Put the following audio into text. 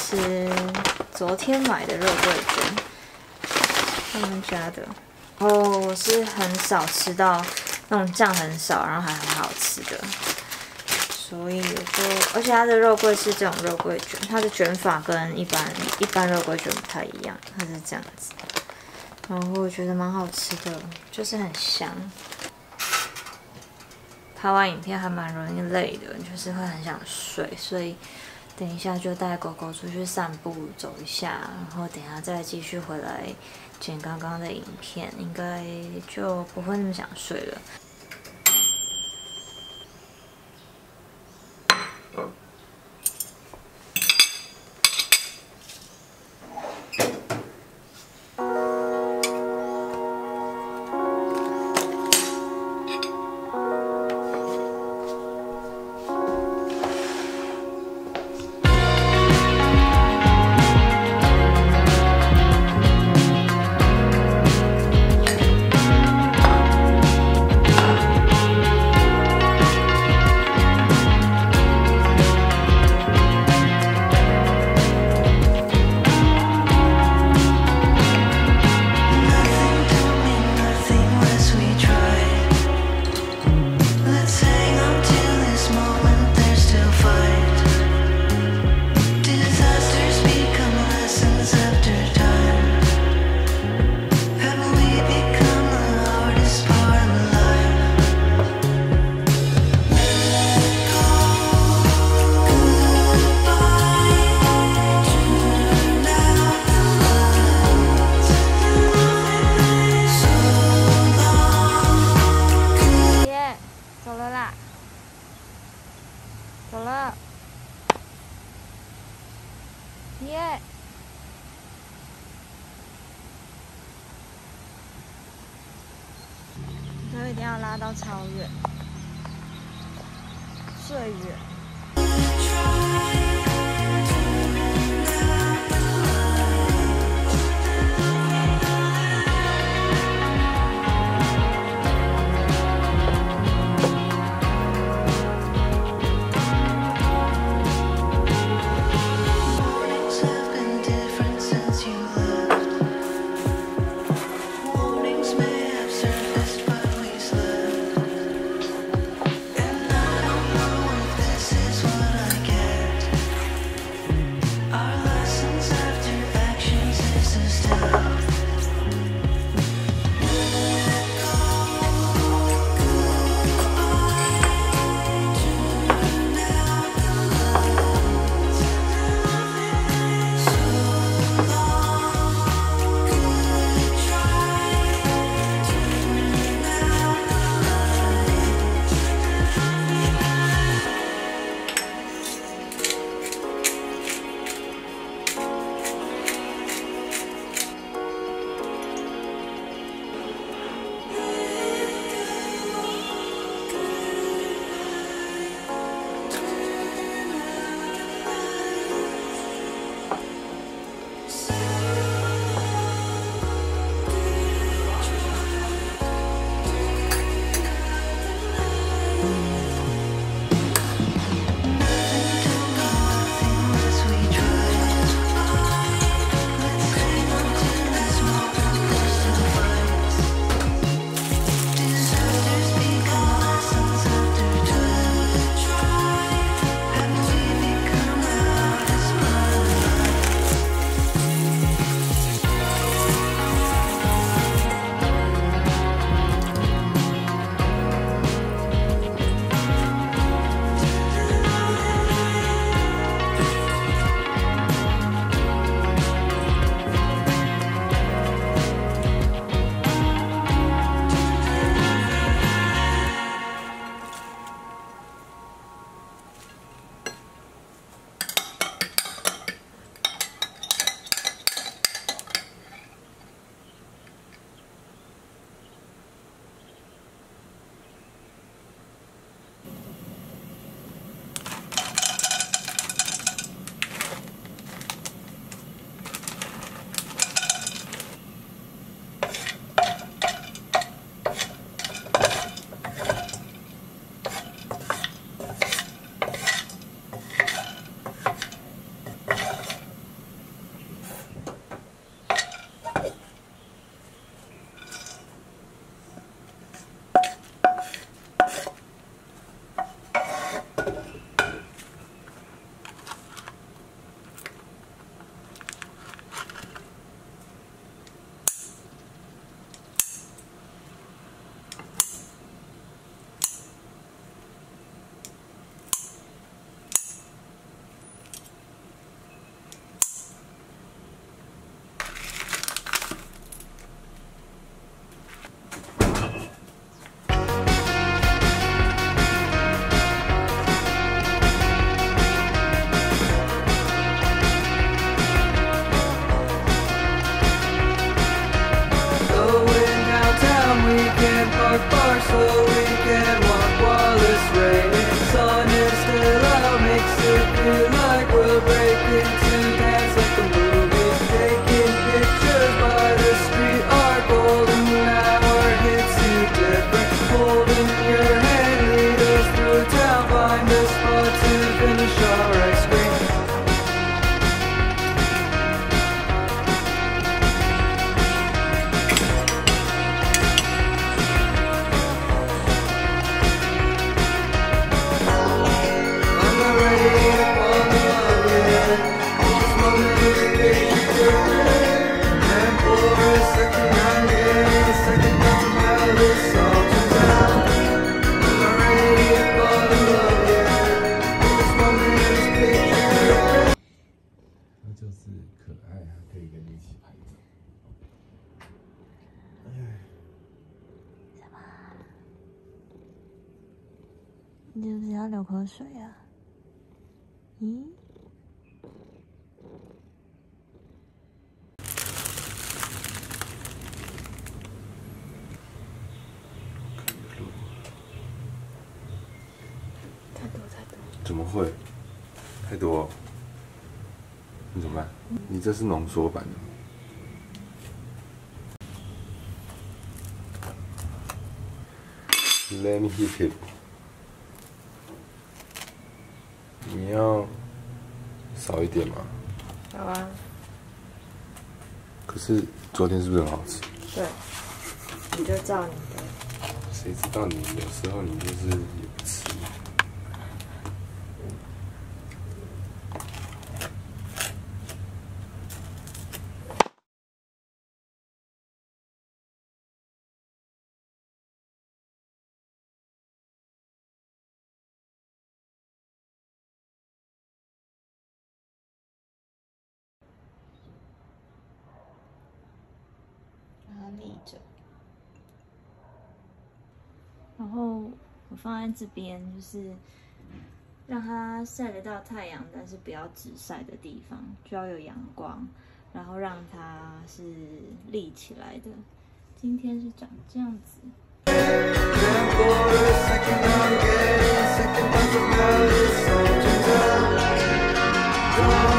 吃昨天买的肉桂卷，他们家的。然后我是很少吃到那种酱很少，然后还很好吃的，所以而且它的肉桂是这种肉桂卷，它的卷法跟一般肉桂卷不太一样，它是这样子。然后我觉得蛮好吃的，就是很香。拍完影片还蛮容易累的，就是会很想睡，所以等一下就带狗狗出去散步走一下，然后等一下再继续回来剪刚刚的影片，应该就不会那么想睡了。走了，耶！所以一定要拉到超远，最远。 你是不是要流口水啊？咦？太多。 怎么会？太多？你怎么办？你这是浓缩版的。Let me hit it。你要少一点吗？ 好啊。 可是昨天是不是很好吃？ 对，你就照你的。 谁知道你有时候你就是也不吃。 立着，然后我放在这边，就是让它晒得到太阳，但是不要直晒的地方，就要有阳光，然后让它是立起来的。今天是长这样子。 Second